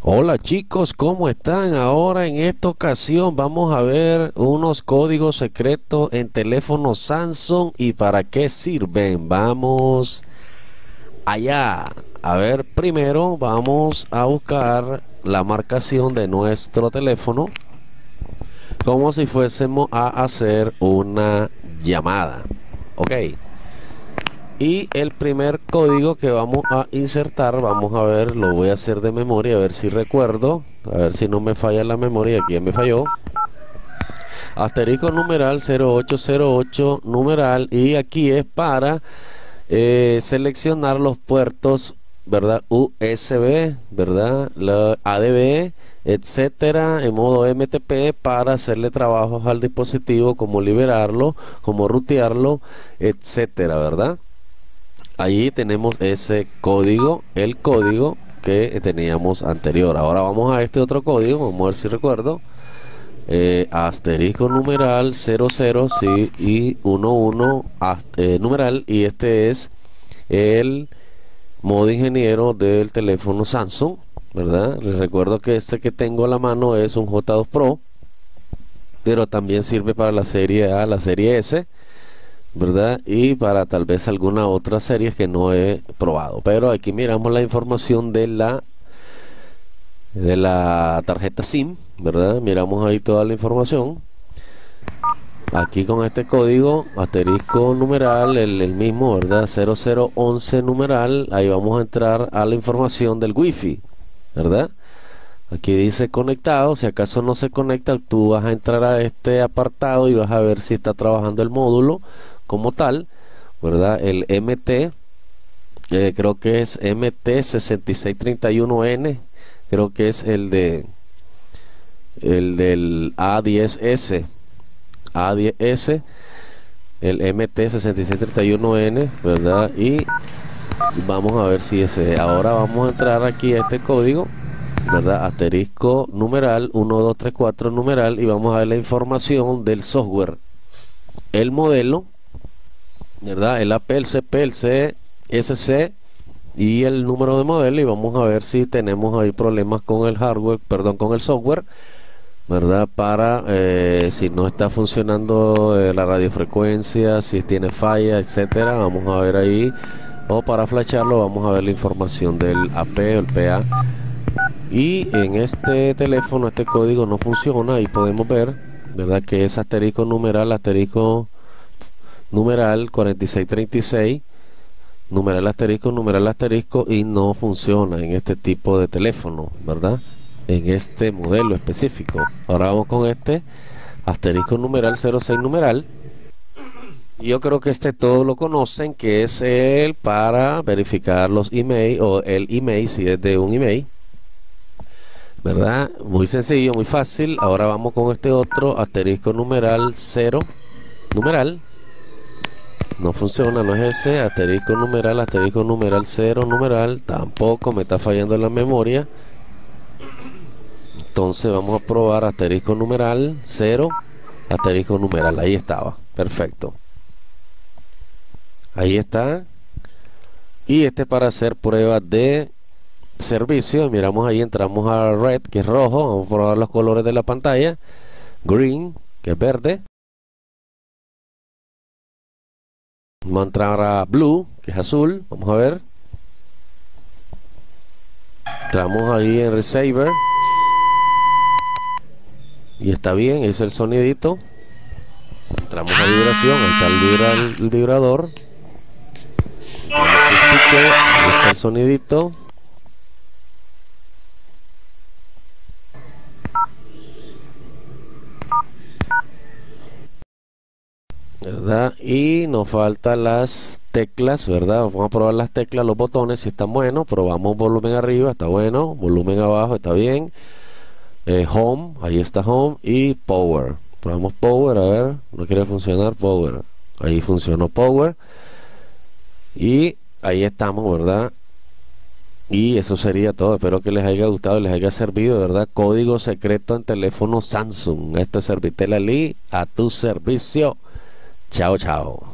Hola chicos, ¿cómo están? Ahora en esta ocasión vamos a ver unos códigos secretos en teléfonos Samsung y para qué sirven. Vamos allá. A ver, primero vamos a buscar la marcación de nuestro teléfono como si fuésemos a hacer una llamada. Ok. Y el primer código que vamos a insertar, vamos a ver, lo voy a hacer de memoria, a ver si recuerdo, a ver si no me falla la memoria. Aquí me falló. Asterisco numeral 0808 numeral, y aquí es para seleccionar los puertos, ¿verdad? USB, ¿verdad? La ADB, etcétera, en modo MTP, para hacerle trabajos al dispositivo, como liberarlo, como rutearlo, etcétera, ¿verdad? Allí tenemos ese código, el código que teníamos anterior. Ahora vamos a este otro código, vamos a ver si recuerdo. Asterisco numeral 00, sí, y 11 numeral, y este es el modo ingeniero del teléfono Samsung, ¿verdad? Les recuerdo que este que tengo a la mano es un J2 Pro, pero también sirve para la serie A, la serie S, ¿verdad? Y para tal vez alguna otra serie que no he probado. Pero aquí miramos la información de la tarjeta SIM, ¿verdad? Miramos ahí toda la información. Aquí con este código, asterisco numeral, el mismo, ¿verdad? 0011 numeral, ahí vamos a entrar a la información del Wi-Fi, ¿verdad? Aquí dice conectado. Si acaso no se conecta, tú vas a entrar a este apartado y vas a ver si está trabajando el módulo como tal, ¿verdad? El MT, creo que es MT6631N, creo que es el del A10S, el MT6631N, ¿verdad? Y vamos a ver si ese. Ahora vamos a entrar aquí a este código, ¿verdad? Asterisco numeral 1234 numeral, y vamos a ver la información del software, el modelo, ¿verdad? El AP, el CP, el CSC y el número de modelo, y vamos a ver si tenemos ahí problemas con el hardware, perdón, con el software, ¿verdad? Para si no está funcionando la radiofrecuencia, si tiene falla, etcétera. Vamos a ver ahí, o para flasharlo vamos a ver la información del AP o el PA. Y en este teléfono este código no funciona, y podemos ver, ¿verdad?, que es asterisco numeral 4636 numeral asterisco, y no funciona en este tipo de teléfono, ¿verdad?, en este modelo específico. Ahora vamos con este asterisco numeral 06 numeral, y yo creo que este todos lo conocen, que es el para verificar los email, o el email si es de un email, ¿verdad? Muy sencillo, muy fácil. Ahora vamos con este otro asterisco numeral 0 numeral, no funciona, no es ese. Asterisco numeral 0 numeral, tampoco, me está fallando la memoria. Entonces vamos a probar asterisco numeral 0 asterisco numeral, ahí estaba, perfecto, ahí está. Y este para hacer pruebas de servicio, miramos ahí, entramos a red, que es rojo, vamos a probar los colores de la pantalla. Green, que es verde. Vamos a entrar a blue, que es azul, vamos a ver. Entramos ahí en receiver y está bien, es el sonidito. Entramos a vibración, ahí está el vibrador. Entramos a speaker, ahí está el sonidito, ¿verdad? Y nos faltan las teclas, ¿verdad? Vamos a probar las teclas, los botones, si están buenos. Probamos volumen arriba, está bueno. Volumen abajo, está bien. Home, ahí está home. Y power, probamos power, a ver, no quiere funcionar power. Ahí funcionó power. Y ahí estamos, ¿verdad? Y eso sería todo. Espero que les haya gustado, les haya servido, ¿verdad? Código secreto en teléfono Samsung. Esto es Servitel Ali, a tu servicio. Chao, chao.